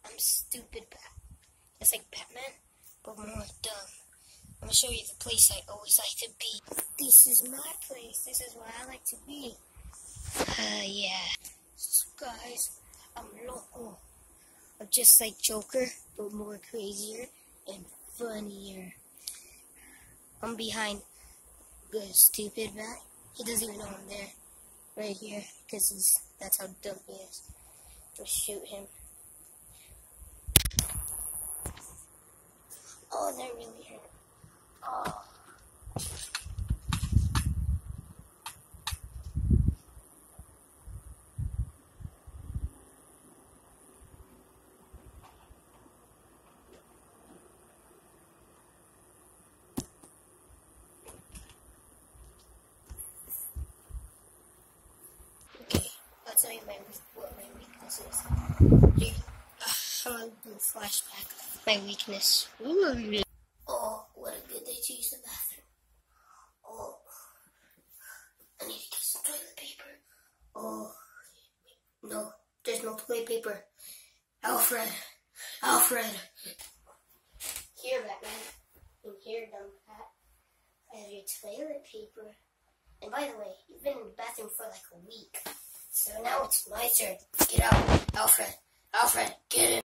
I'm stupid Bat. It's like Batman, but more dumb. I'm gonna show you the place I always like to be. This is my place. This is where I like to be. Yeah. So guys, I'm loco. I'm just like Joker, but more crazier and funnier. I'm behind the stupid Bat. He doesn't even know I'm there. Right here, because that's how dumb he is. Just shoot him. Oh, that really hurt. Oh. Okay, I'll tell you what my weakness is. Here, I'm gonna do a flashback. My weakness. Oh, what a good day to use the bathroom. Oh, I need to get some toilet paper. Oh, no, there's no toilet paper. Alfred. Here, Batman. And here, dumb cat. I have your toilet paper. And by the way, you've been in the bathroom for like a week. So now it's my turn. Get out, Alfred. Alfred, get in.